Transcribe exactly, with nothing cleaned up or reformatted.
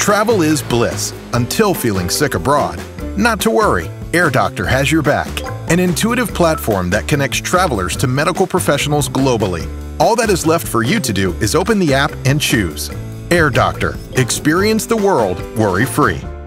Travel is bliss until feeling sick abroad. Not to worry, AirDoctor has your back, an intuitive platform that connects travelers to medical professionals globally. All that is left for you to do is open the app and choose. AirDoctor. Experience the world worry-free.